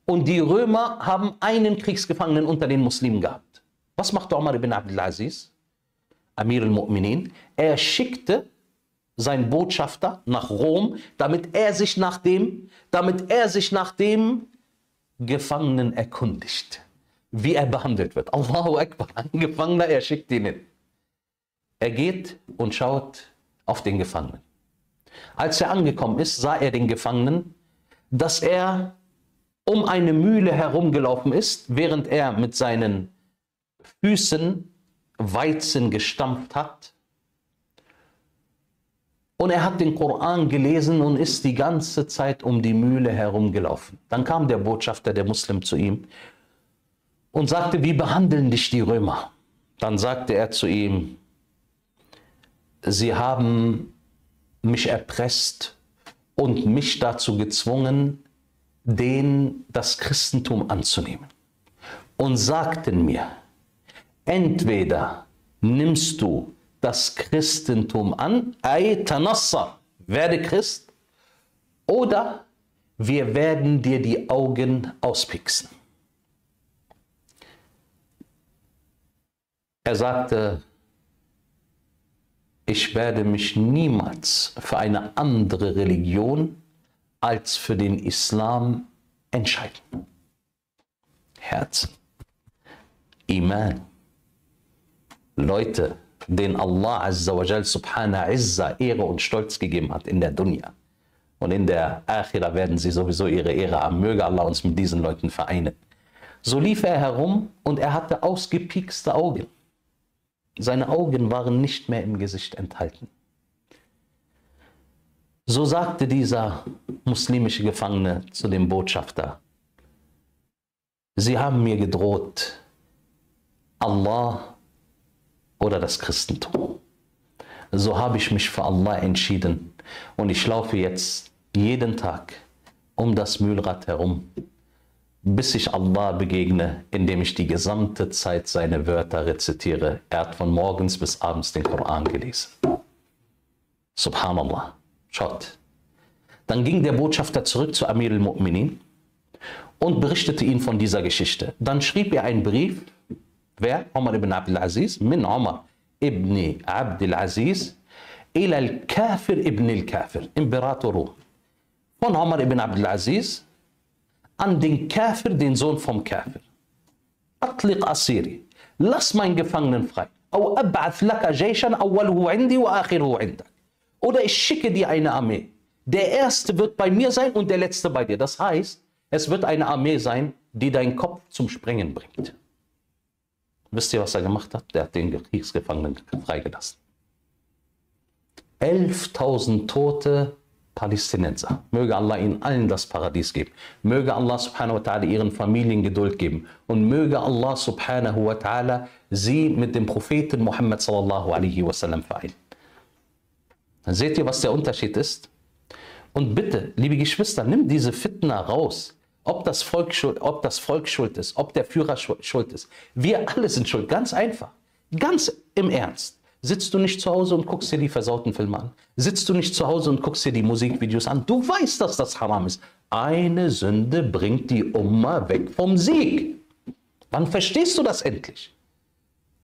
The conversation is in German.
und die Römer haben einen Kriegsgefangenen unter den Muslimen gehabt. Was machte Omar ibn Abdul Aziz, Amir al-Mu'minin? Er schickte seinen Botschafter nach Rom, damit er sich nach dem Gefangenen erkundigt, wie er behandelt wird. Allahu Akbar, ein Gefangener, er schickt ihn hin. Er geht und schaut auf den Gefangenen. Als er angekommen ist, sah er den Gefangenen, dass er um eine Mühle herumgelaufen ist, während er mit seinen Füßen Weizen gestampft hat. Und er hat den Koran gelesen und ist die ganze Zeit um die Mühle herumgelaufen. Dann kam der Botschafter, der Muslim, zu ihm und sagte, wie behandeln dich die Römer? Dann sagte er zu ihm, sie haben mich erpresst und mich dazu gezwungen, das Christentum anzunehmen. Und sagten mir, entweder nimmst du das Christentum an, ay tanassar, werde Christ, oder wir werden dir die Augen auspixen. Er sagte, ich werde mich niemals für eine andere Religion als für den Islam entscheiden. Herzen, Iman, Leute, den Allah Azza wa Jal Subhanahu Izza Ehre und Stolz gegeben hat in der Dunya. Und in der Akhira werden sie sowieso ihre Ehre haben. Möge Allah uns mit diesen Leuten vereinen. So lief er herum und er hatte ausgepiekste Augen. Seine Augen waren nicht mehr im Gesicht enthalten. So sagte dieser muslimische Gefangene zu dem Botschafter, sie haben mir gedroht, Allah oder das Christentum. So habe ich mich für Allah entschieden und ich laufe jetzt jeden Tag um das Mühlrad herum, bis ich Allah begegne, indem ich die gesamte Zeit seine Wörter rezitiere. Er hat von morgens bis abends den Koran gelesen. Subhanallah. Schaut. Dann ging der Botschafter zurück zu Amir al-Mu'minin und berichtete ihm von dieser Geschichte. Dann schrieb er einen Brief. Wer? Omar ibn Abdul Aziz. Min Omar ibn Abdul Aziz ila al-Kafir ibn al-Kafir. Imperator Rom. Von Omar ibn Abdul Aziz an den Kafir, den Sohn vom Kafir. Atliq Asiri. Lass meinen Gefangenen frei. Au ab'ath laka jayshan awwaluhu indi wa akhiruhu indak. Oder ich schicke dir eine Armee. Der erste wird bei mir sein und der letzte bei dir. Das heißt, es wird eine Armee sein, die deinen Kopf zum Sprengen bringt. Wisst ihr, was er gemacht hat? Der hat den Kriegsgefangenen freigelassen. 11.000 tote Palästinenser. Möge Allah ihnen allen das Paradies geben. Möge Allah subhanahu wa ta'ala ihren Familien Geduld geben. Und möge Allah subhanahu wa ta'ala sie mit dem Propheten Muhammad sallallahu alaihi wasallam vereinen. Dann seht ihr, was der Unterschied ist? Und bitte, liebe Geschwister, nimm diese Fitna raus. Ob das Volk schuld ist, ob der Führer schuld ist. Wir alle sind schuld, ganz einfach. Ganz im Ernst. Sitzt du nicht zu Hause und guckst dir die versauten Filme an? Sitzt du nicht zu Hause und guckst dir die Musikvideos an? Du weißt, dass das Haram ist. Eine Sünde bringt die Umma weg vom Sieg. Wann verstehst du das endlich?